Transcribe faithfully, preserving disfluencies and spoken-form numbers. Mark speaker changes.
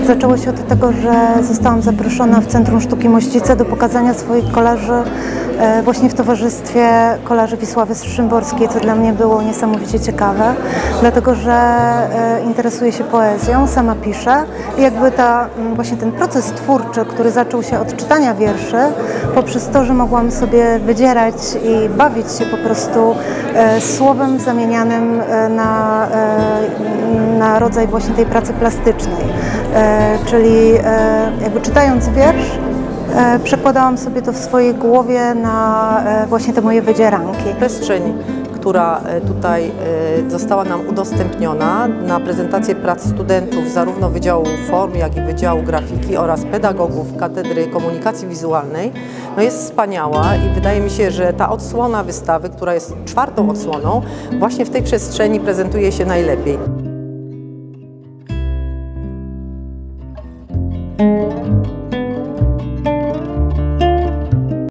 Speaker 1: Zaczęło się od tego, że zostałam zaproszona w Centrum Sztuki Mościce do pokazania swoich kolaży właśnie w towarzystwie kolarzy Wisławy Szymborskiej, co dla mnie było niesamowicie ciekawe, dlatego że interesuję się poezją, sama piszę i jakby ta, właśnie ten proces twórczy, który zaczął się od czytania wierszy, poprzez to, że mogłam sobie wydzierać i bawić się po prostu słowem zamienianym na, na rodzaj właśnie tej pracy plastycznej, czyli jakby czytając wiersz, przekładałam sobie to w swojej głowie na właśnie te moje wydzieranki.
Speaker 2: Przestrzeń, która tutaj została nam udostępniona na prezentację prac studentów zarówno Wydziału Form, jak i Wydziału Grafiki oraz pedagogów Katedry Komunikacji Wizualnej, no jest wspaniała i wydaje mi się, że ta odsłona wystawy, która jest czwartą odsłoną, właśnie w tej przestrzeni prezentuje się najlepiej.